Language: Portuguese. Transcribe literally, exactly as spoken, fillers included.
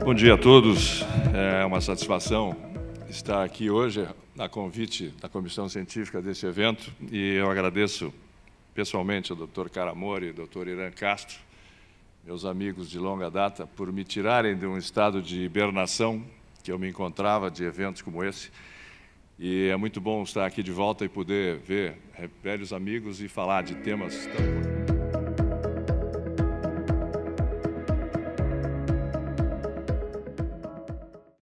Bom dia a todos. É uma satisfação estar aqui hoje a convite da Comissão Científica desse evento e eu agradeço pessoalmente ao doutor Caramori e ao doutor Irã Castro, meus amigos de longa data, por me tirarem de um estado de hibernação que eu me encontrava de eventos como esse. E é muito bom estar aqui de volta e poder ver velhos amigos e falar de temas tão importantes.